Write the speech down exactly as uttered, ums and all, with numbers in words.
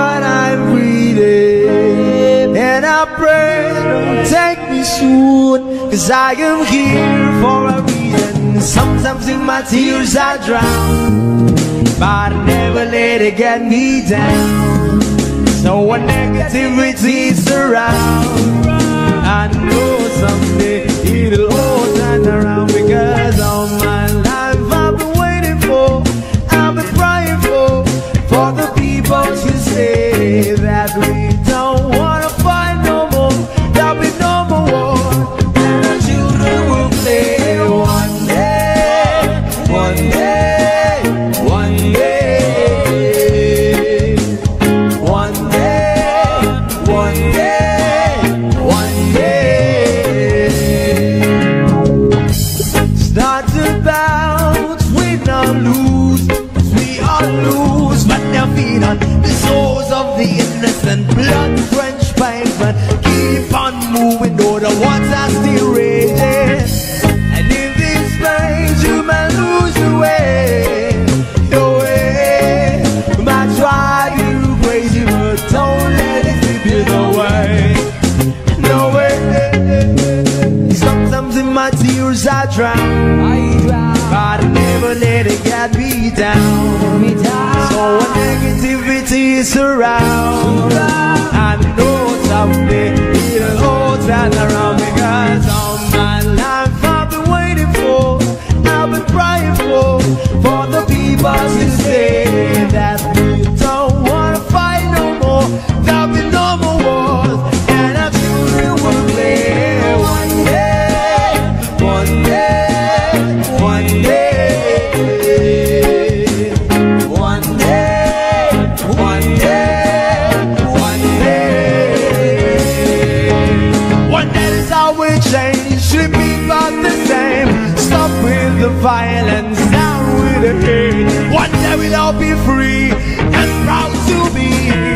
what I'm breathing. And I pray don't take me soon, 'cause I am here for a reason. Sometimes in my tears I drown, but I never let it get me down. So when negativity surrounds, I know someday it'll all turn around. Because all my life I've been waiting for, I've been praying for, for the people to say that we don't wanna fight no more, there'll be no more war, and our children will play. One day, one day, one day, one day, one day, one day. It's not about win or lose, we all lose, but they'll feed on the souls of the innocent, blood-drenched pavement. Keep on moving, though the water's still raging. And in this place you may lose your way, your way. Might drive you crazy, but don't let it slip you no way, no way. Sometimes in my tears I drown, but I never let it get me down. So when negativity surrounds, I know someday it'll all turn around. Because all my life I've been waiting for, I've been praying for, for the people to say that we don't wanna fight no more, there'll be no more wars, and our children will play. One day, one day, one day, one day, one day, one day. One day is how we change, should be about the same. Stop with the violence, down with the hate. One day we'll all be free and proud to be